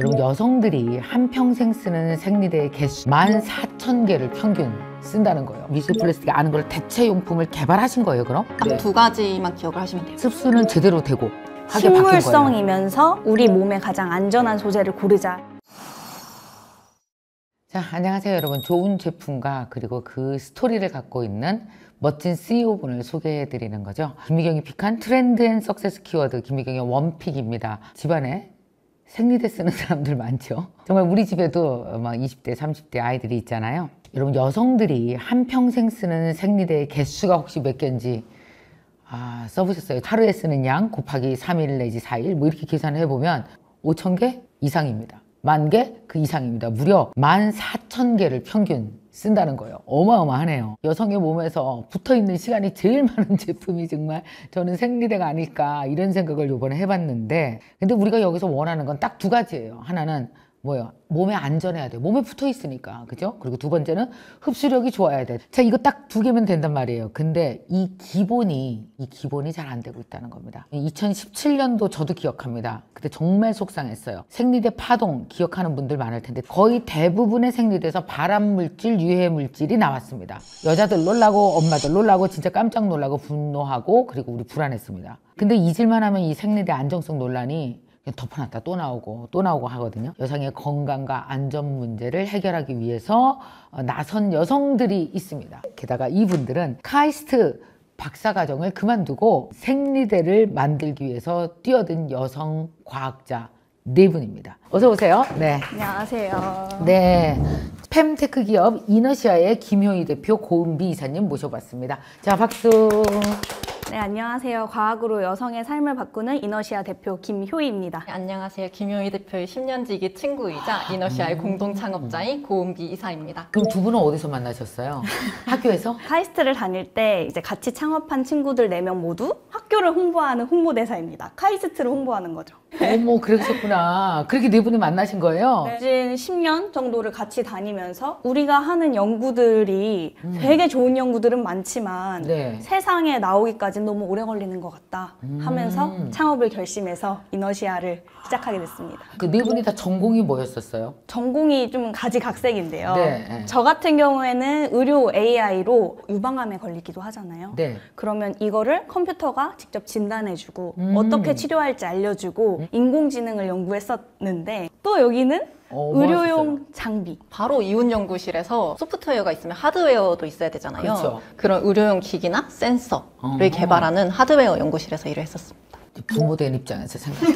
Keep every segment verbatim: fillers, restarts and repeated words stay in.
여러분, 여성들이 한평생 쓰는 생리대 개수 만 사천 개를 평균 쓴다는 거예요. 미술 플라스틱이 아는 걸 대체 용품을 개발하신 거예요, 그럼? 딱 두 가지만 기억을 하시면 돼요. 습수는 제대로 되고 하게 바뀐 거예요. 식물성이면서 우리 몸에 가장 안전한 소재를 고르자. 자, 안녕하세요 여러분. 좋은 제품과 그리고 그 스토리를 갖고 있는 멋진 씨이오분을 소개해 드리는 거죠. 김미경이 픽한 트렌드 앤 석세스 키워드, 김미경의 원픽입니다. 집안에 생리대 쓰는 사람들 많죠. 정말 우리 집에도 막 이십 대 삼십 대 아이들이 있잖아요. 여러분, 여성들이 한평생 쓰는 생리대의 개수가 혹시 몇 개인지 아, 써보셨어요? 하루에 쓰는 양 곱하기 삼 일 내지 사 일 뭐 이렇게 계산을 해보면 오천 개 이상입니다. 만 개 그 이상입니다. 무려 만 사천 개를 평균 쓴다는 거예요. 어마어마하네요. 여성의 몸에서 붙어있는 시간이 제일 많은 제품이 정말 저는 생리대가 아닐까 이런 생각을 이번에 해봤는데, 근데 우리가 여기서 원하는 건 딱 두 가지예요. 하나는 뭐예요? 몸에 안전해야 돼. 몸에 붙어 있으니까. 그죠? 그리고 두 번째는 흡수력이 좋아야 돼. 자, 이거 딱 두 개면 된단 말이에요. 근데 이 기본이, 이 기본이 잘 안 되고 있다는 겁니다. 이천십칠 년도 저도 기억합니다. 그때 정말 속상했어요. 생리대 파동 기억하는 분들 많을 텐데 거의 대부분의 생리대에서 발암물질, 유해물질이 나왔습니다. 여자들 놀라고 엄마들 놀라고 진짜 깜짝 놀라고 분노하고 그리고 우리 불안했습니다. 근데 잊을만 하면 이 생리대 안정성 논란이 덮어놨다 또 나오고 또 나오고 하거든요. 여성의 건강과 안전 문제를 해결하기 위해서 나선 여성들이 있습니다. 게다가 이분들은 카이스트 박사과정을 그만두고 생리대를 만들기 위해서 뛰어든 여성 과학자 네 분입니다. 어서 오세요. 네. 안녕하세요. 네. fem테크 기업 이너시아의 김효희 대표, 고은비 이사님 모셔봤습니다. 자, 박수. 네, 안녕하세요. 과학으로 여성의 삶을 바꾸는 이너시아 대표 김효희입니다. 네, 안녕하세요. 김효희 대표의 십 년지기 친구이자 이너시아의 공동 창업자인 고은비 이사입니다. 그럼 두 분은 어디서 만나셨어요? 학교에서? 카이스트를 다닐 때 이제 같이 창업한 친구들 네 명 모두 학교를 홍보하는 홍보대사입니다. 카이스트를 홍보하는 거죠. 어머, 그러셨구나. 그렇게 네 분이 만나신 거예요? 네. 이제 십 년 정도를 같이 다니면서 우리가 하는 연구들이 음. 되게 좋은 연구들은 많지만 네. 세상에 나오기까지는 너무 오래 걸리는 것 같다 하면서 음. 창업을 결심해서 이너시아를 시작하게 됐습니다. 그 네 분이 다 전공이 뭐였었어요? 전공이 좀 가지각색인데요. 네, 네. 저 같은 경우에는 의료 에이아이로 유방암에 걸리기도 하잖아요. 네. 그러면 이거를 컴퓨터가 직접 진단해주고 음. 어떻게 치료할지 알려주고 인공지능을 연구했었는데, 또 여기는 어, 의료용 뭐 장비. 바로 이웃연구실에서 소프트웨어가 있으면 하드웨어도 있어야 되잖아요. 그렇죠. 그런 의료용 기기나 센서를 어허. 개발하는 하드웨어 연구실에서 일을 했었습니다. 부모 된 입장에서 생각해.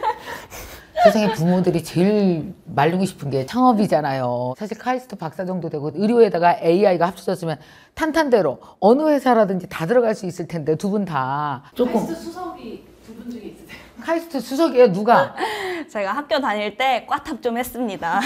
세상에 부모들이 제일 말리고 싶은 게 창업이잖아요. 사실 카이스트 박사 정도 되고 의료에다가 에이아이가 합쳐졌으면 탄탄대로 어느 회사라든지 다 들어갈 수 있을 텐데 두 분 다 조금. 카이스트 수석이 두 분 중에 있으세요? 카이스트 수석이에요, 누가? 제가 학교 다닐 때 꽈탑 좀 했습니다.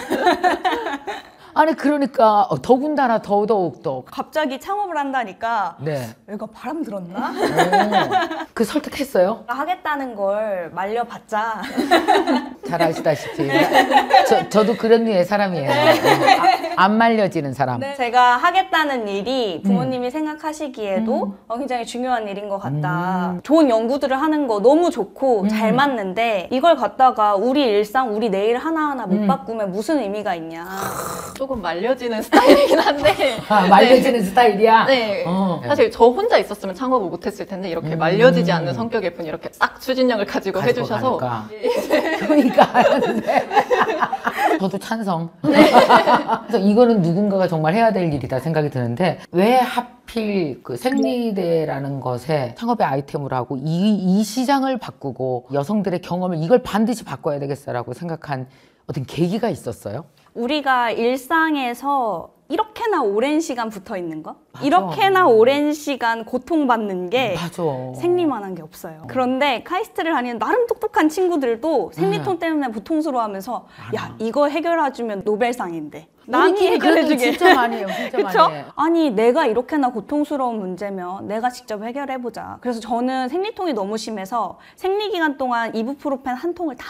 아니 그러니까 더군다나 더더욱 더. 갑자기 창업을 한다니까 네. 얘가 바람 들었나? 오, 그 설득했어요? 하겠다는 걸 말려봤자 잘 아시다시피 저, 저도 그런 류의 사람이에요. 아, 안 말려지는 사람. 네. 제가 하겠다는 일이 부모님이 생각하시기에도 음. 어, 굉장히 중요한 일인 것 같다. 음. 좋은 연구들을 하는 거 너무 좋고 음. 잘 맞는데 이걸 갖다가 우리 일상, 우리 내일 하나하나 못 음. 바꾸면 무슨 의미가 있냐. 조금 말려지는 스타일이긴 한데 아, 말려지는 스타일이야? 네. 어. 사실 저 혼자 있었으면 창업을 못했을 텐데 이렇게 음. 말려지지 않는 성격의 분이 이렇게 싹 추진력을 가지고, 가지고 해주셔서 가니까. 그러니까 하는데 저도 찬성. 그래서 이거는 누군가가 정말 해야 될 일이다 생각이 드는데, 왜 하필 그 생리대라는 것에 창업의 아이템으로 하고 이, 이 시장을 바꾸고 여성들의 경험을 이걸 반드시 바꿔야 되겠어라고 생각한 어떤 계기가 있었어요? 우리가 일상에서 이렇게나 오랜 시간 붙어 있는 거? 맞아. 이렇게나 오랜 시간 고통받는 게 맞아. 생리만한 게 없어요. 그런데 카이스트를 다니는 나름 똑똑한 친구들도 생리통 때문에 고통스러워하면서 야, 이거 해결해주면 노벨상인데 남이 우리끼리 그런 얘기 해결해주게. 진짜 많이 해요. 진짜 그쵸? 많이 해. 아니 내가 이렇게나 고통스러운 문제면 내가 직접 해결해보자. 그래서 저는 생리통이 너무 심해서 생리기간 동안 이부프로펜 한 통을 다 먹어요.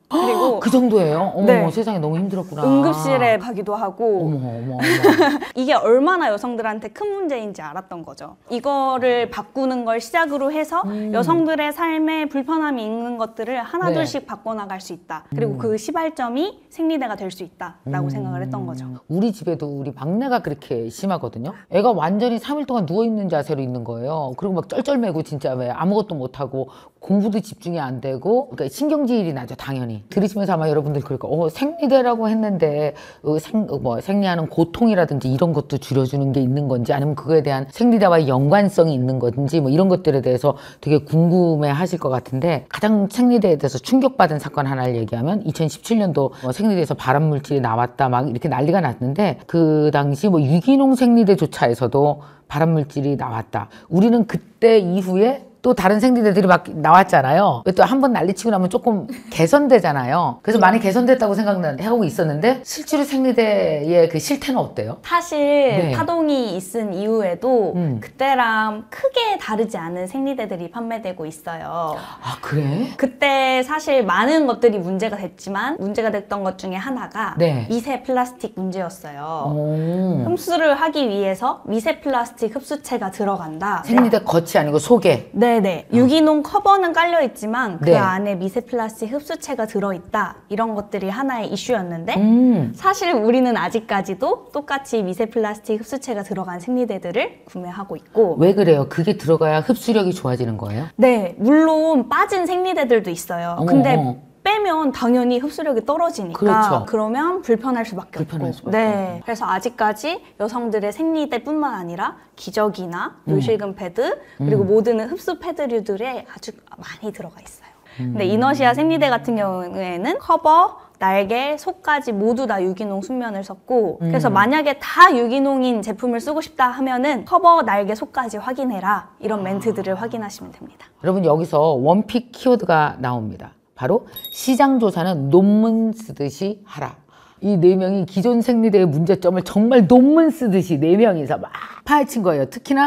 그리고 그 정도예요? 어머, 네. 세상에 너무 힘들었구나. 응급실에 가기도 하고 어머, 어머, 어머. 이게 얼마나 여성들한테 큰 문제인지 알았던 거죠. 이거를 바꾸는 걸 시작으로 해서 음. 여성들의 삶에 불편함이 있는 것들을 하나둘씩 네. 바꿔나갈 수 있다. 그리고 음. 그 시발점이 생리대가 될 수 있다라고 음. 생각을 했던 거죠. 우리 집에도 우리 막내가 그렇게 심하거든요. 애가 완전히 삼 일 동안 누워있는 자세로 있는 거예요. 그리고 막 쩔쩔매고 진짜 왜 아무것도 못하고 공부도 집중이 안 되고 그러니까 신경질이 나죠, 당연히. 들으시면서 아마 여러분들 그러니까 어, 생리대라고 했는데 어, 생, 어, 뭐, 생리하는 고통이라든지 이런 것도 줄여주는 게 있는 건지 아니면 그거에 대한 생리대와의 연관성이 있는 건지 뭐 이런 것들에 대해서 되게 궁금해 하실 것 같은데 가장 생리대에 대해서 충격받은 사건 하나를 얘기하면 이천십칠 년도 뭐 생리대에서 발암물질이 나왔다 막 이렇게 난리가 났는데 그 당시 뭐 유기농 생리대조차에서도 발암물질이 나왔다. 우리는 그때 이후에 또 다른 생리대들이 막 나왔잖아요. 또 한 번 난리치고 나면 조금 개선되잖아요. 그래서 많이 개선됐다고 생각하고 있었는데 실제로 생리대의 그 실태는 어때요? 사실 네. 파동이 있은 이후에도 음. 그때랑 크게 다르지 않은 생리대들이 판매되고 있어요. 아, 그래? 그때 사실 많은 것들이 문제가 됐지만 문제가 됐던 것 중에 하나가 네. 미세 플라스틱 문제였어요. 오. 흡수를 하기 위해서 미세 플라스틱 흡수체가 들어간다. 생리대 겉이 아니고 속에. 네네. 유기농 커버는 깔려있지만 그 네. 안에 미세 플라스틱 흡수체가 들어있다. 이런 것들이 하나의 이슈였는데 음. 사실 우리는 아직까지도 똑같이 미세 플라스틱 흡수체가 들어간 생리대들을 구매하고 있고 왜 그래요? 그게 들어가야 흡수력이 좋아지는 거예요? 네, 물론 빠진 생리대들도 있어요. 어머, 근데 어머. 빼면 당연히 흡수력이 떨어지니까 그렇죠. 그러면 불편할 수밖에 불편할 없고 수밖에 네. 그래서 아직까지 여성들의 생리대뿐만 아니라 기저귀나 음. 요실금 패드 그리고 모든 흡수 패드류들에 아주 많이 들어가 있어요. 근데 이너시아 생리대 같은 경우에는 커버, 날개, 속까지 모두 다 유기농 순면을 썼고 음. 그래서 만약에 다 유기농인 제품을 쓰고 싶다 하면은 커버, 날개, 속까지 확인해라 이런 멘트들을 확인하시면 됩니다. 여러분 여기서 원픽 키워드가 나옵니다. 바로 시장 조사는 논문 쓰듯이 하라. 이 네 명이 기존 생리대의 문제점을 정말 논문 쓰듯이 네 명이서 막 파헤친 거예요. 특히나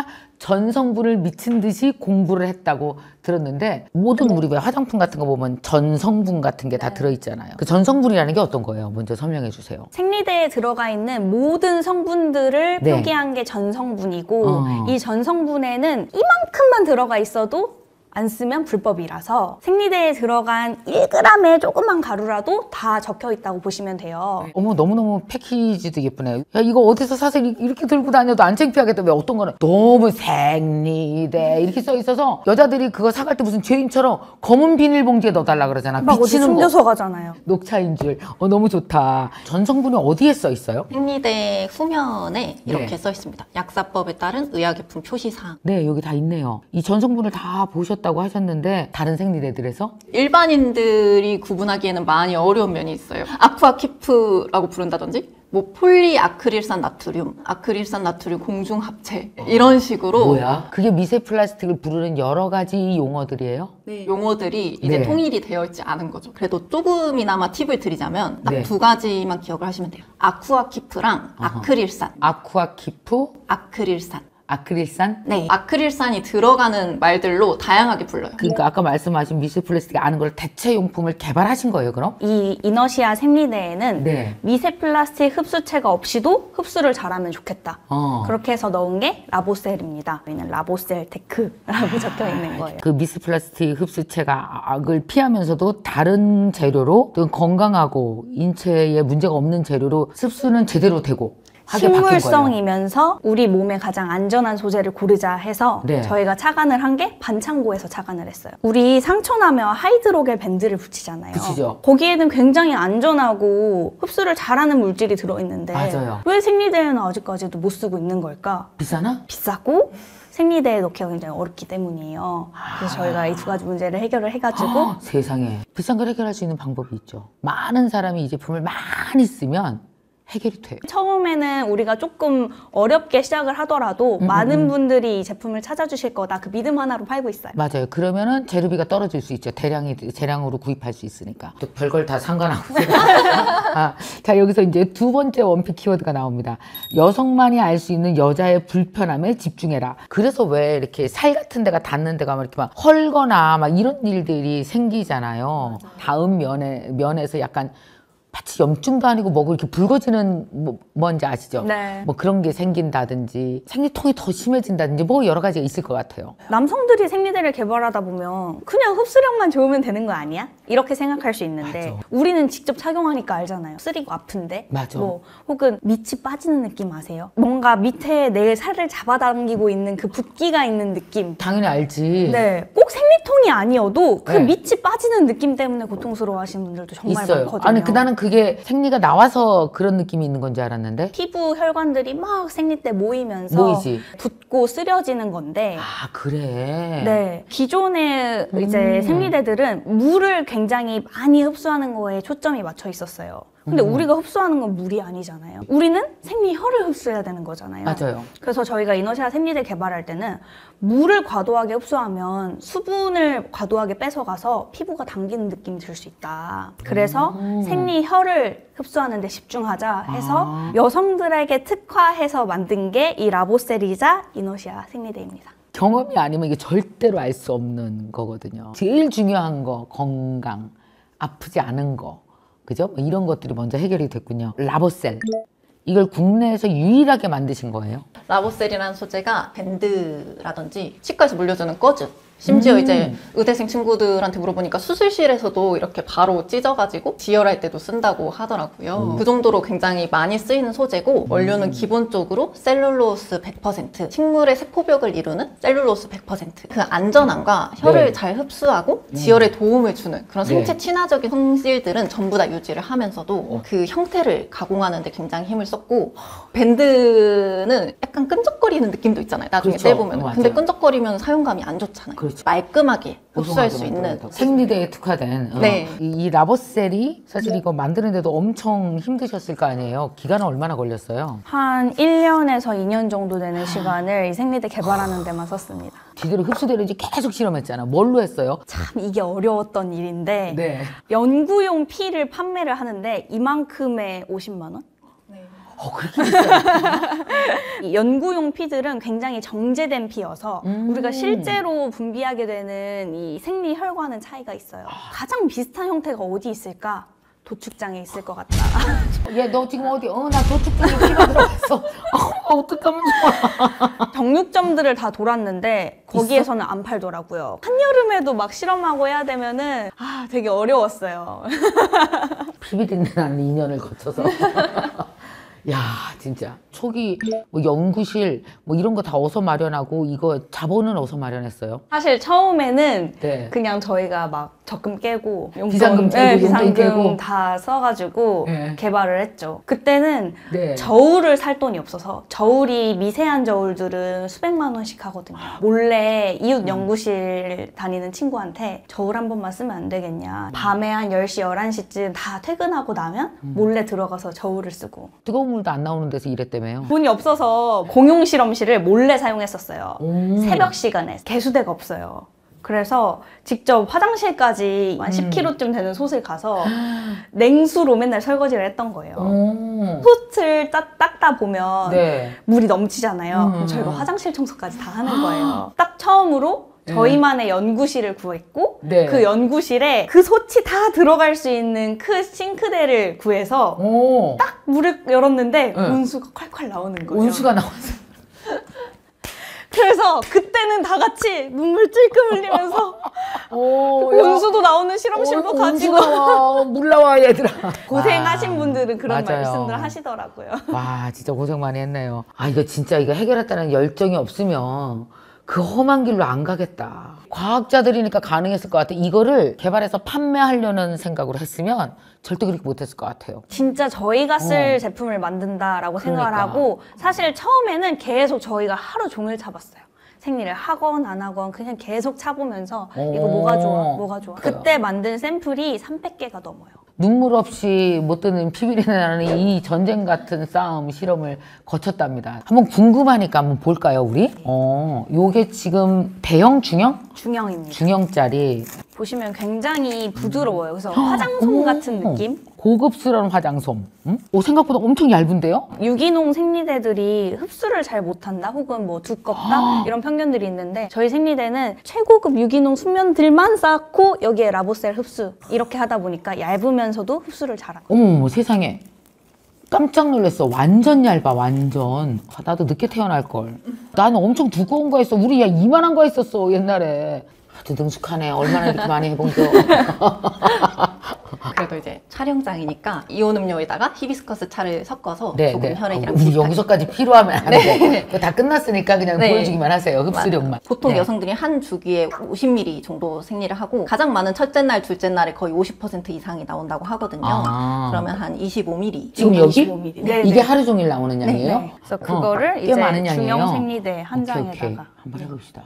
전성분을 미친 듯이 공부를 했다고 들었는데 모든 우리 왜 화장품 같은 거 보면 전성분 같은 게 다 들어있잖아요. 그 전성분이라는 게 어떤 거예요? 먼저 설명해 주세요. 생리대에 들어가 있는 모든 성분들을 네. 표기한 게 전성분이고 어. 이 전성분에는 이만큼만 들어가 있어도 안 쓰면 불법이라서 생리대에 들어간 일 그램의 조그만 가루라도 다 적혀 있다고 보시면 돼요. 어머 너무너무 패키지도 예쁘네. 야 이거 어디서 사서 이- 이렇게 들고 다녀도 안 창피하겠다. 왜 어떤 거는 너무 생리대 이렇게 써 있어서 여자들이 그거 사갈 때 무슨 죄인처럼 검은 비닐봉지에 넣어달라 그러잖아. 막 어디 비치는 거. 숨겨서 가잖아요. 녹차인 줄. 어, 너무 좋다. 전성분이 어디에 써 있어요? 생리대 후면에 이렇게 네. 써 있습니다. 약사법에 따른 의약용품 표시사항. 네, 여기 다 있네요. 이 전성분을 다 보셨다고 하셨는데 다른 생리대들에서 일반인들이 구분하기에는 많이 어려운 면이 있어요. 아쿠아키프라고 부른다든지 뭐 폴리아크릴산 나트륨, 아크릴산 나트륨 공중 합체 이런 식으로 뭐야? 그게 미세 플라스틱을 부르는 여러 가지 용어들이에요? 용어들이 이제 네. 통일이 되어 있지 않은 거죠. 그래도 조금이나마 팁을 드리자면 딱 네. 두 가지만 기억을 하시면 돼요. 아쿠아키프랑 아크릴산, 아쿠아키프, 아크릴산. 아크릴산? 네, 아크릴산이 들어가는 말들로 다양하게 불러요. 그러니까 아까 말씀하신 미세 플라스틱 아는 걸 대체 용품을 개발하신 거예요, 그럼? 이 이너시아 생리대에는 네. 미세 플라스틱 흡수체가 없이도 흡수를 잘하면 좋겠다. 어. 그렇게 해서 넣은 게 라보셀입니다. 여기는 라보셀 테크라고 적혀 있는 거예요. 그 미세 플라스틱 흡수체가 악을 피하면서도 다른 재료로 또 건강하고 인체에 문제가 없는 재료로 흡수는 제대로 되고 하게 바뀐 거예요. 식물성이면서 우리 몸에 가장 안전한 소재를 고르자 해서 네. 저희가 착안을 한 게 반창고에서 착안을 했어요. 우리 상처 나면 하이드로겔 밴드를 붙이잖아요. 붙이죠. 거기에는 굉장히 안전하고 흡수를 잘하는 물질이 들어있는데 맞아요. 왜 생리대에는 아직까지도 못 쓰고 있는 걸까? 비싸나? 비싸고 생리대에 넣기가 굉장히 어렵기 때문이에요. 그래서 저희가 이 두 가지 문제를 해결을 해가지고 세상에 비싼 걸 해결할 수 있는 방법이 있죠. 많은 사람이 이 제품을 많이 쓰면 해결이 돼요. 처음에는 우리가 조금 어렵게 시작을 하더라도 음, 많은 음. 분들이 이 제품을 찾아주실 거다. 그 믿음 하나로 팔고 있어요. 맞아요. 그러면은 재료비가 떨어질 수 있죠. 대량이 대량으로 구입할 수 있으니까. 또 별걸 다 상관하고. 아, 자 여기서 이제 두 번째 원픽 키워드가 나옵니다. 여성만이 알 수 있는 여자의 불편함에 집중해라. 그래서 왜 이렇게 살 같은 데가 닿는 데가 막 이렇게 막 헐거나 막 이런 일들이 생기잖아요. 다음 면에 면에서 약간 마치 염증도 아니고 뭐고 이렇게 붉어지는 뭐 뭔지 아시죠? 네. 뭐 그런 게 생긴다든지 생리통이 더 심해진다든지 뭐 여러 가지가 있을 것 같아요. 남성들이 생리대를 개발하다 보면 그냥 흡수력만 좋으면 되는 거 아니야? 이렇게 생각할 수 있는데 맞아. 우리는 직접 착용하니까 알잖아요. 쓰리고 아픈데 맞아. 뭐 혹은 밑이 빠지는 느낌 아세요? 뭔가 밑에 내 살을 잡아당기고 있는 그 붓기가 있는 느낌. 당연히 알지. 네, 꼭 생리통이 아니어도 그 네. 밑이 빠지는 느낌 때문에 고통스러워하시는 분들도 정말 있어요. 많거든요. 아니 그 나는 그게 생리가 나와서 그런 느낌이 있는 건 줄 알았는데 피부 혈관들이 막 생리 때 모이면서 모이지. 붓고 쓰려지는 건데 아 그래. 네, 기존의 이제 음. 생리대들은 물을 굉장히 많이 흡수하는 거에 초점이 맞춰 있었어요. 근데 음. 우리가 흡수하는 건 물이 아니잖아요. 우리는 생리혈을 흡수해야 되는 거잖아요. 맞아요. 그래서 저희가 이너시아 생리대 개발할 때는 물을 과도하게 흡수하면 수분을 과도하게 뺏어가서 피부가 당기는 느낌이 들 수 있다. 그래서 음. 생리혈을 흡수하는 데 집중하자 해서 아. 여성들에게 특화해서 만든 게 이 라보세리자 이너시아 생리대입니다. 경험이 아니면 이게 절대로 알 수 없는 거거든요. 제일 중요한 거 건강, 아프지 않은 거, 그죠? 뭐 이런 것들이 먼저 해결이 됐군요. 라보셀. 이걸 국내에서 유일하게 만드신 거예요? 라보셀이라는 소재가 밴드라든지 치과에서 물려주는 꺼즈, 심지어 음. 이제 의대생 친구들한테 물어보니까 수술실에서도 이렇게 바로 찢어가지고 지혈할 때도 쓴다고 하더라고요. 그 정도로 굉장히 많이 쓰이는 소재고 원료는 기본적으로 셀룰로스 백 퍼센트, 식물의 세포벽을 이루는 셀룰로스 백 퍼센트. 그 안전함과 혈을 네. 잘 흡수하고 지혈에 도움을 주는 그런 네. 생체 친화적인 성질들은 전부 다 유지를 하면서도 그 형태를 가공하는 데 굉장히 힘을 썼고, 밴드는 약간 끈적거리는 느낌도 있잖아요. 나중에 그렇죠. 떼보면. 맞아요. 근데 끈적거리면 사용감이 안 좋잖아요. 그렇죠. 말끔하게 흡수할 수 보송하게 있는. 만들어야 생리대에 특화된 어. 네. 이, 이 라보셀이 사실 이거 만드는데도 엄청 힘드셨을 거 아니에요. 기간은 얼마나 걸렸어요? 한 일 년에서 이 년 정도 되는 시간을 이 생리대 개발하는 데만 썼습니다. 제대로 흡수되는지 계속 실험했잖아. 뭘로 했어요? 참 이게 어려웠던 일인데 네. 연구용 피를 판매를 하는데 이만큼에 오십만 원? 어, 그렇게 비싸요? 이 연구용 피들은 굉장히 정제된 피여서 음. 우리가 실제로 분비하게 되는 이 생리 혈관은 차이가 있어요. 가장 비슷한 형태가 어디 있을까? 도축장에 있을 것 같다. 얘 너 지금 어디? 어, 나 도축장에 피가 들어갔어. 어, 어떡하면 좋아. 정육점들을 다 돌았는데 거기에서는 안 팔더라고요. 한여름에도 막 실험하고 해야 되면은 아 되게 어려웠어요. 피비린내 나는 이 년을 거쳐서. 야, 진짜. 초기 뭐 연구실 뭐 이런 거 다 어서 마련하고 이거 자본은 어서 마련했어요? 사실 처음에는 네. 그냥 저희가 막 적금 깨고 용돈, 비상금 깨고 네, 용돈 비상금 깨고. 다 써가지고 네. 개발을 했죠. 그때는 네. 저울을 살 돈이 없어서 저울이 미세한 저울들은 수백만 원씩 하거든요. 몰래 이웃 음. 연구실 다니는 친구한테 저울 한 번만 쓰면 안 되겠냐. 밤에 한 열 시, 열한 시쯤 다 퇴근하고 나면 음. 몰래 들어가서 저울을 쓰고 뜨거운 물도 안 나오는 데서 일했다며요? 돈이 없어서 공용 실험실을 몰래 사용했었어요. 음. 새벽 시간에 개수대가 없어요. 그래서 직접 화장실까지 한 음. 십 킬로미터쯤 되는 솥을 가서 냉수로 맨날 설거지를 했던 거예요. 오. 솥을 딱, 닦다 보면 네. 물이 넘치잖아요. 음. 그럼 저희가 화장실 청소까지 다 하는 거예요. 딱 처음으로 저희만의 연구실을 구했고 네. 그 연구실에 그 솥이 다 들어갈 수 있는 큰 싱크대를 구해서 오. 딱 문을 열었는데 네. 온수가 콸콸 나오는 거예요. 온수가 나왔어. 그래서 그때는 다 같이 눈물 찔끔 흘리면서 오, 야. 온수도 나오는 실험실도 어, 가지고 온수 나와. 물 나와 얘들아. 고생하신 와. 분들은 그런 맞아요. 말씀들 하시더라고요. 와, 진짜 고생 많이 했네요. 아, 이거 진짜 이거 해결했다는 열정이 없으면 그 험한 길로 안 가겠다. 과학자들이니까 가능했을 것 같아. 이거를 개발해서 판매하려는 생각으로 했으면 절대 그렇게 못했을 것 같아요. 진짜 저희가 쓸 어. 제품을 만든다라고 생각을 그러니까. 하고 사실 처음에는 계속 저희가 하루 종일 차봤어요. 생리를 하건 안 하건 그냥 계속 차보면서 이거 뭐가 좋아, 뭐가 좋아. 그래요. 그때 만든 샘플이 삼백 개가 넘어요. 눈물 없이 못 뜨는 피비린내 나는 이 전쟁 같은 싸움 실험을 거쳤답니다. 한번 궁금하니까 한번 볼까요, 우리? 어, 요게 지금 대형 중형? 중형입니다. 중형짜리. 보시면 굉장히 부드러워요. 그래서 화장솜 같은 느낌? 고급스러운 화장솜. 응? 오, 생각보다 엄청 얇은데요? 유기농 생리대들이 흡수를 잘 못한다 혹은 뭐 두껍다 이런 편견들이 있는데 저희 생리대는 최고급 유기농 순면들만 쌓고 여기에 라보셀 흡수 이렇게 하다 보니까 얇으면서도 흡수를 잘하고. 어머머, 세상에. 깜짝 놀랐어. 완전 얇아, 완전. 아, 나도 늦게 태어날걸. 나는 엄청 두꺼운 거 했어. 우리 야 이만한 거 했었어, 옛날에. 아주 능숙하네. 얼마나 이렇게 많이 해본 겨. 그래도 이제 촬영장이니까 이온 음료에다가 히비스커스 차를 섞어서 네, 조금 네. 혈액이랑 우리 비슷하게. 여기서까지 필요하면 안 돼. 그거 다 끝났으니까 그냥 네. 보여주기만 하세요. 흡수력만. 보통 네. 여성들이 한 주기에 오십 밀리리터 정도 생리를 하고 가장 많은 첫째 날, 둘째 날에 거의 오십 퍼센트 이상이 나온다고 하거든요. 아. 그러면 한 이십오 밀리리터. 지금 여기? 이십오 밀리리터. 네, 이게 네. 하루 종일 나오는 양이에요? 네. 그래서 그거를 어, 꽤 이제 많은 양이에요. 중형 생리대 한 오케이, 장에다가 오케이. 한번 해봅시다.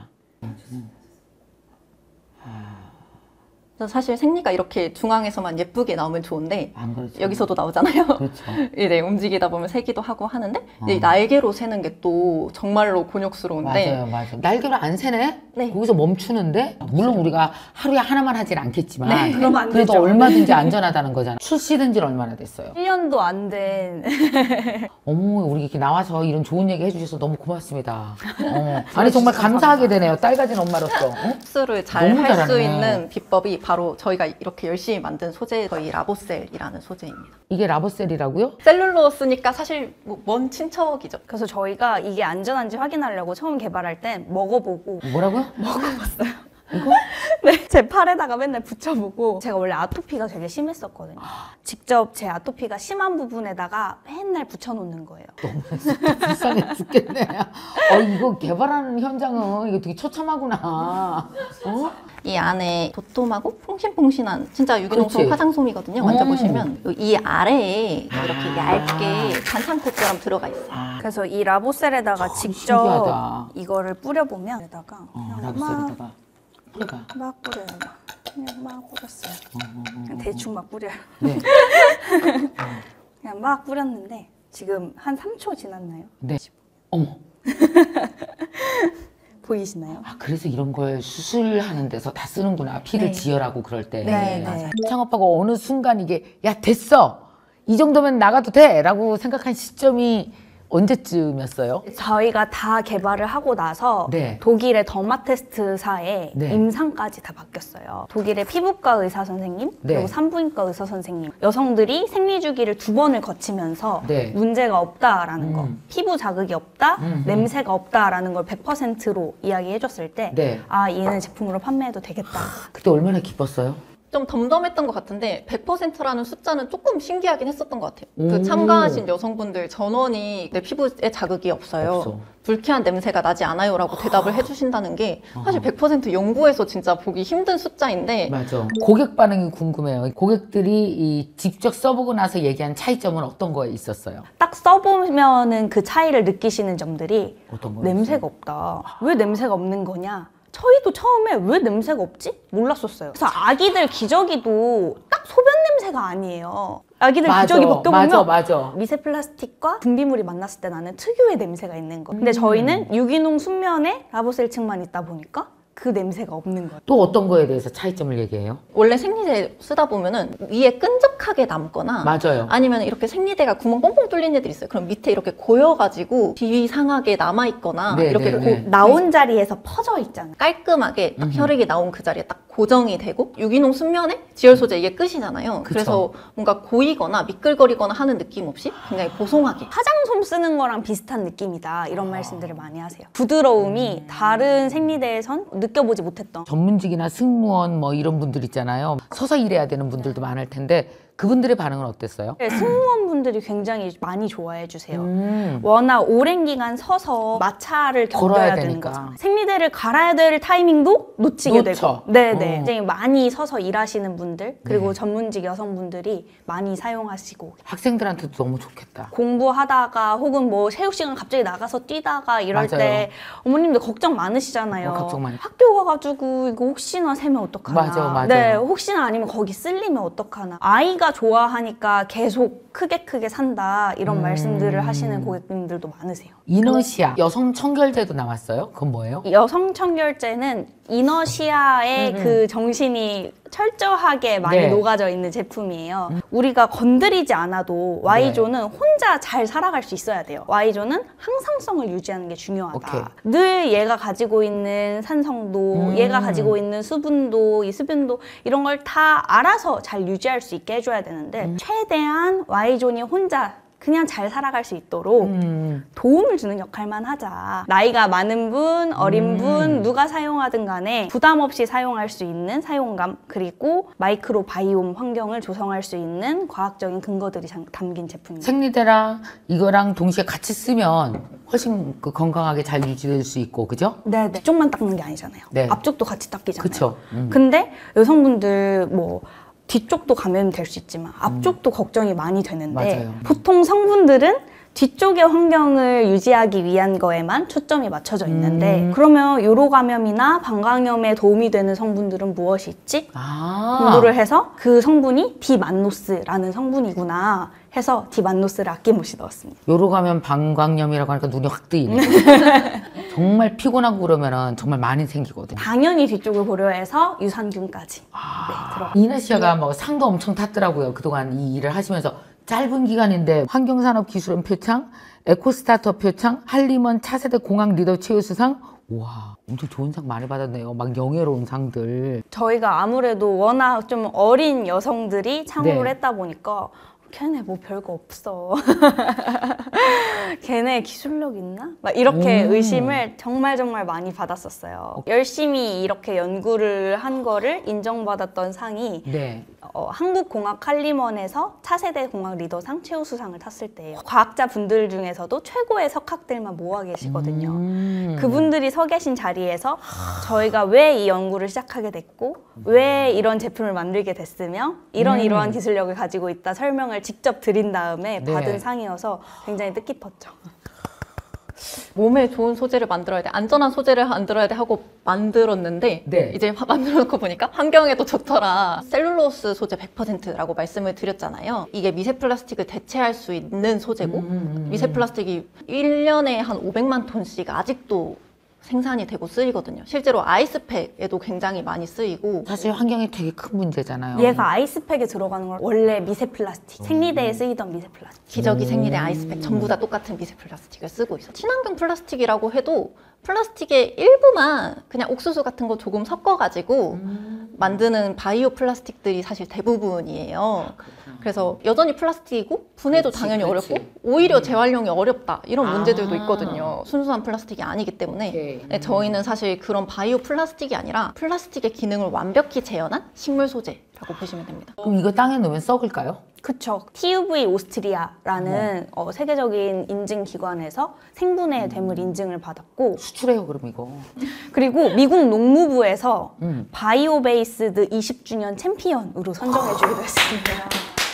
그래서 사실 생리가 이렇게 중앙에서만 예쁘게 나오면 좋은데 안 그렇죠. 여기서도 나오잖아요. 그렇죠. 이제 움직이다 보면 세기도 하고 하는데 이제 나일개로 세는 게 또 정말로 곤욕스러운데 맞아요, 맞아요. 날개로 안 새네? 네. 거기서 멈추는데? 물론 우리가 하루에 하나만 하진 않겠지만 네, 그러면 안 그래도 되죠. 얼마든지 안전하다는 거잖아. 출시된 지는 얼마나 됐어요? 일 년도 안 된 어머, 우리 이렇게 나와서 이런 좋은 얘기 해주셔서 너무 고맙습니다. 어. 아니 정말 감사하게 되네요. 딸 가진 엄마로서. 어? 흡수를 잘 너무 할 수 잘하네. 있는 비법이 바로 저희가 이렇게 열심히 만든 소재 저희 라보셀이라는 소재입니다. 이게 라보셀이라고요? 셀룰로스니까 사실 뭐 먼 친척이죠. 그래서 저희가 이게 안전한지 확인하려고 처음 개발할 땐 먹어보고 뭐라고요? 이거? 네, 제 팔에다가 맨날 붙여보고 제가 원래 아토피가 되게 심했었거든요. 직접 제 아토피가 심한 부분에다가 맨날 붙여놓는 거예요. 불쌍해 죽겠네. 어, 이거 개발하는 현장은 이거 되게 처참하구나. 어? 이 안에 도톰하고 퐁신퐁신한 진짜 유기농 그렇지. 화장솜이거든요. 음. 만져보시면 이 아래에 이렇게 아. 얇게 반창고처럼 들어가 있어요. 아, 그래서 이 라보셀에다가 참 직접 신기하다. 이거를 뿌려보면 에다가 어, 그냥 막, 라보셀에다가 뿌려봐. 막 뿌려요. 그냥 막 뿌렸어요. 그냥 대충 막 뿌려요. 네. 그냥 막 뿌렸는데 지금 한 삼 초 지났나요? 네. 어머. 보이시나요? 아, 그래서 이런 걸 수술하는 데서 다 쓰는구나. 피를 네. 지혈하고 그럴 때. 네, 맞아. 네. 창업하가 어느 순간 이게 야 됐어. 이 정도면 나가도 돼. 라고 생각한 시점이 언제쯤이었어요? 저희가 다 개발을 하고 나서 네. 독일의 더마테스트사에 네. 임상까지 다 바뀌었어요. 독일의 피부과 의사 선생님 네. 그리고 산부인과 의사 선생님 여성들이 생리 주기를 두 번을 거치면서 네. 문제가 없다라는 거, 음. 피부 자극이 없다, 음, 냄새가 없다라는 걸 백 퍼센트로 이야기해줬을 때, 네. 아 얘는 제품으로 판매해도 되겠다. 그때 얼마나 기뻤어요? 좀 덤덤했던 것 같은데 백 퍼센트라는 숫자는 조금 신기하긴 했었던 것 같아요. 오. 그 참가하신 여성분들 전원이 내 피부에 자극이 없어요. 없어. 불쾌한 냄새가 나지 않아요 라고 대답을 해주신다는 게 사실 백 퍼센트 연구에서 진짜 보기 힘든 숫자인데 맞아. 고객 반응이 궁금해요. 고객들이 이 직접 써보고 나서 얘기한 차이점은 어떤 거에 있었어요? 딱 써보면은 그 차이를 느끼시는 점들이 어떤 거? 냄새가 없다. 왜 냄새가 없는 거냐? 저희도 처음에 왜 냄새가 없지? 몰랐었어요. 그래서 아기들 기저귀도 딱 소변 냄새가 아니에요. 아기들 맞아, 기저귀 벗겨보면 맞아, 맞아. 미세 플라스틱과 분비물이 만났을 때 나는 특유의 냄새가 있는 거. 근데 저희는 유기농 순면에 라보셀층만 있다 보니까 그 냄새가 없는 거예요. 또 어떤 거에 대해서 차이점을 얘기해요? 원래 생리대 쓰다 보면은 위에 끈적하게 남거나 맞아요. 아니면 이렇게 생리대가 구멍 뻥뻥 뚫린 애들이 있어요. 그럼 밑에 이렇게 고여가지고 비상하게 남아있거나 네, 이렇게 네, 고- 네. 나온 자리에서 퍼져 있잖아요. 깔끔하게 딱 음. 혈액이 나온 그 자리에 딱 고정이 되고 유기농 순면에 지열 소재 이게 끝이잖아요. 그쵸. 그래서 뭔가 고이거나 미끌거리거나 하는 느낌 없이 굉장히 보송하게 화장솜 쓰는 거랑 비슷한 느낌이다. 이런 말씀들을 많이 하세요. 부드러움이 다른 생리대에선 느껴보지 못했던. 전문직이나 승무원 뭐 이런 분들 있잖아요. 서서 일해야 되는 분들도 많을 텐데 그분들의 반응은 어땠어요? 네, 승무원분들이 굉장히 많이 좋아해 주세요. 음. 워낙 오랜 기간 서서 마찰을 걸어야 겪어야 되는 되니까. 거죠. 생리대를 갈아야 될 타이밍도 놓치게 놓쳐. 되고. 네네. 어. 굉장히 많이 서서 일하시는 분들 그리고 네. 전문직 여성분들이 많이 사용하시고 학생들한테도 너무 좋겠다. 공부하다가 혹은 뭐 체육 시간 갑자기 나가서 뛰다가 이럴 맞아요. 때 어머님들 걱정 많으시잖아요. 어, 걱정 많이. 학교 가가지고 이거 혹시나 새면 어떡하나. 맞아, 맞아. 네, 혹시나 아니면 거기 쓸리면 어떡하나. 아이가 나이가 좋아하니까 계속 크게 크게 산다 이런 음. 말씀들을 하시는 고객님들도 많으세요. 이너시아 여성 청결제도 나왔어요? 그건 뭐예요? 여성 청결제는 이너시아의 음, 음. 그 정신이 철저하게 많이 네. 녹아져 있는 제품이에요. 우리가 건드리지 않아도 Y존은 혼자 잘 살아갈 수 있어야 돼요. Y존은 항상성을 유지하는 게 중요하다. 오케이. 늘 얘가 가지고 있는 산성도, 음. 얘가 가지고 있는 수분도, 이 수분도 이런 걸 다 알아서 잘 유지할 수 있게 해줘야 되는데 음. 최대한 Y존이 혼자 그냥 잘 살아갈 수 있도록 음. 도움을 주는 역할만 하자. 나이가 많은 분, 어린 음. 분, 누가 사용하든 간에 부담 없이 사용할 수 있는 사용감, 그리고 마이크로 바이옴 환경을 조성할 수 있는 과학적인 근거들이 잠- 담긴 제품입니다. 생리대랑 이거랑 동시에 같이 쓰면 훨씬 그 건강하게 잘 유지될 수 있고, 그죠? 네, 뒤쪽만 닦는 게 아니잖아요. 네. 앞쪽도 같이 닦이잖아요. 그쵸. 음. 근데 여성분들 뭐 뒤쪽도 감염될 수 있지만 앞쪽도 걱정이 많이 되는데 맞아요. 보통 성분들은 뒤쪽의 환경을 유지하기 위한 거에만 초점이 맞춰져 있는데 음. 그러면 요로 감염이나 방광염에 도움이 되는 성분들은 무엇이 있지? 아. 공부를 해서 그 성분이 디만노스라는 성분이구나 해서 디만노스를 아낌없이 넣었습니다. 요로 가면 방광염이라고 하니까 눈이 확 뜨이네. 정말 피곤하고 그러면은 정말 많이 생기거든요. 당연히 뒤쪽을 고려해서 유산균까지 네, 들어. 이너시아가 뭐 상도 엄청 탔더라고요. 그동안 이 일을 하시면서 짧은 기간인데 환경산업기술원 표창, 에코스타터 표창, 한림원 차세대 공학 리더 최우수상. 우와, 엄청 좋은 상 많이 받았네요. 막 영예로운 상들. 저희가 아무래도 워낙 좀 어린 여성들이 창업을 네. 했다 보니까 걔네 뭐 별거 없어. 걔네 기술력 있나? 막 이렇게 음. 의심을 정말 정말 많이 받았었어요. 열심히 이렇게 연구를 한 거를 인정받았던 상이 네. 어, 한국공학한림원에서 차세대 공학 리더상 최우수상을 탔을 때예요. 과학자분들 중에서도 최고의 석학들만 모아 계시거든요. 음. 그분들이 서 계신 자리에서 저희가 왜 이 연구를 시작하게 됐고 왜 이런 제품을 만들게 됐으며 이런 음. 이러한 기술력을 가지고 있다 설명을 직접 드린 다음에 네. 받은 상이어서 굉장히 뜻깊었죠. 몸에 좋은 소재를 만들어야 돼, 안전한 소재를 만들어야 돼 하고 만들었는데 네. 이제 화- 만들어놓고 보니까 환경에도 좋더라. 셀룰로스 소재 백 퍼센트라고 말씀을 드렸잖아요. 이게 미세 플라스틱을 대체할 수 있는 소재고 음, 음, 음. 미세 플라스틱이 일 년에 한 오백만 톤씩 아직도 생산이 되고 쓰이거든요. 실제로 아이스팩에도 굉장히 많이 쓰이고 사실 환경이 되게 큰 문제잖아요. 얘가 아이스팩에 들어가는 건 원래 미세 플라스틱, 생리대에 쓰이던 미세 플라스틱. 기저귀, 생리대, 음. 아이스팩 전부 다 똑같은 미세 플라스틱을 쓰고 있어요. 친환경 플라스틱이라고 해도 플라스틱의 일부만 그냥 옥수수 같은 거 조금 섞어가지고 만드는 바이오 플라스틱들이 사실 대부분이에요. 그래서 여전히 플라스틱이고 분해도 그렇지, 당연히 그렇지. 어렵고 오히려 재활용이 어렵다 이런 아. 문제들도 있거든요. 순수한 플라스틱이 아니기 때문에 오케이. 네, 저희는 사실 그런 바이오 플라스틱이 아니라 플라스틱의 기능을 완벽히 재현한 식물 소재라고 보시면 됩니다. 그럼 이거 땅에 놓으면 썩을까요? 그쵸. 티유브이 오스트리아라는 어, 세계적인 인증 기관에서 생분해 됨을 인증을 받았고 수출해요, 그럼 이거. 그리고 미국 농무부에서 음. 바이오 베이스드 이십 주년 챔피언으로 선정해주기도 했습니다.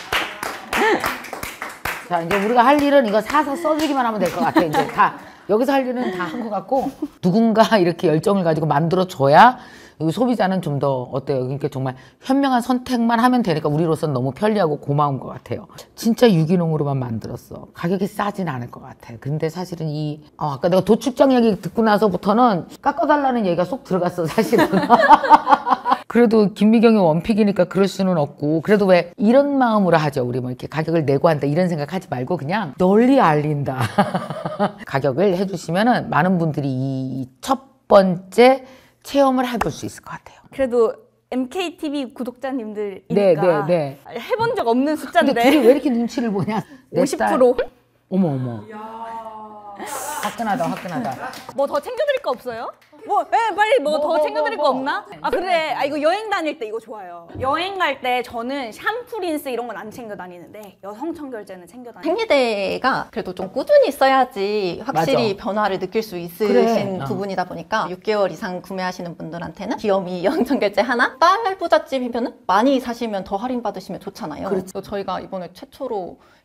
자, 이제 우리가 할 일은 이거 사서 써주기만 하면 될 것 같아. 이제 다 여기서 할 일은 다 한 것 같고 누군가 이렇게 열정을 가지고 만들어줘야 이 소비자는 좀 더 어때요? 그러니까 정말 현명한 선택만 하면 되니까 우리로서는 너무 편리하고 고마운 것 같아요. 진짜 유기농으로만 만들었어. 가격이 싸진 않을 것 같아. 근데 사실은 이 어, 아까 내가 도축장 얘기 듣고 나서부터는 깎아달라는 얘기가 쏙 들어갔어, 사실은. 그래도 김미경의 원픽이니까 그럴 수는 없고 그래도 왜 이런 마음으로 하죠. 우리 뭐 이렇게 가격을 내고 한다 이런 생각하지 말고 그냥 널리 알린다. 가격을 해주시면은 많은 분들이 이 첫 번째 체험을 해볼 수 있을 것 같아요. 그래도 엠케이티비 구독자님들이니까 네, 네, 네. 해본 적 없는 근데 숫자인데 둘이 왜 이렇게 눈치를 보냐? 내 오십 딸. 퍼센트 어머 어머. 화끈하다 화끈하다. 뭐 더 챙겨드릴 거 없어요? 뭐, 네, 빨리 뭐 더 뭐, 뭐, 챙겨드릴 뭐, 거 뭐. 없나? 아 그래, 아 이거 여행 다닐 때 이거 좋아요. 여행 갈 때 저는 샴푸, 린스 이런 건 안 챙겨 다니는데 여성 청결제는 챙겨 다니는. 생리대가 그래도 좀 꾸준히 써야지 확실히 맞아. 변화를 느낄 수 있으신 그래. 어. 부분이다 보니까 육 개월 이상 구매하시는 분들한테는 귀요미 여성청결제 하나, 딸 부잣집이면은 많이 사시면 더 할인 받으시면 좋잖아요. 그렇지. 그래서 저희가 이번에 최초로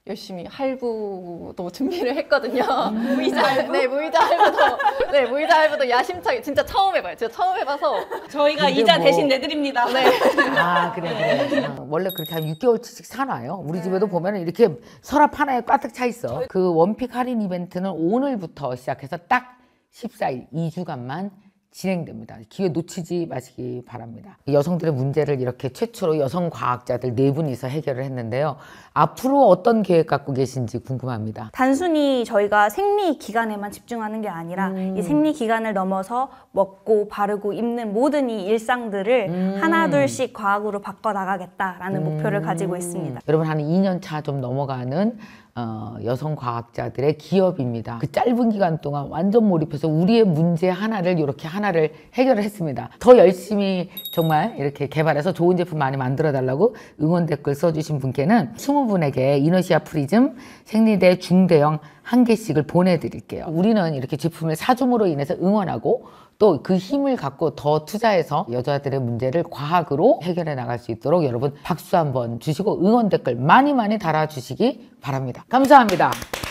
열심히 할부도 준비를 했거든요. 무이자 할부? 네, 무이자 할부도. 네, 무이자 할부도 야심차게. 진짜 처음 해봐요. 제가 처음 해봐서. 저희가 근데 이자 뭐- 대신 내드립니다. 네. 아, 그래, 그래. 어, 원래 그렇게 한 육 개월치씩 사놔요. 우리 집에도 보면 이렇게 서랍 하나에 꽉 차 있어. 그 원픽 할인 이벤트는 오늘부터 시작해서 딱 십사 일, 이 주간만 진행됩니다. 기회 놓치지 마시기 바랍니다. 여성들의 문제를 이렇게 최초로 여성 과학자들 네 분이서 해결을 했는데요. 앞으로 어떤 계획 갖고 계신지 궁금합니다. 단순히 저희가 생리 기간에만 집중하는 게 아니라 이 생리 기간을 넘어서 먹고 바르고 입는 모든 이 일상들을 하나 둘씩 과학으로 바꿔나가겠다라는 목표를 가지고 있습니다. 여러분 한 이 년 차 좀 넘어가는 어, 여성 과학자들의 기업입니다. 그 짧은 기간 동안 완전 몰입해서 우리의 문제 하나를 이렇게 하나를 해결을 했습니다. 더 열심히 정말 이렇게 개발해서 좋은 제품 많이 만들어 달라고 응원 댓글 써주신 분께는 이십 분에게 이너시아 프리즘 생리대 중대형 한 개씩을 보내드릴게요. 우리는 이렇게 제품을 사줌으로 인해서 응원하고 또 그 힘을 갖고 더 투자해서 여자들의 문제를 과학으로 해결해 나갈 수 있도록 여러분 박수 한번 주시고 응원 댓글 많이 많이 달아주시기 바랍니다. 감사합니다.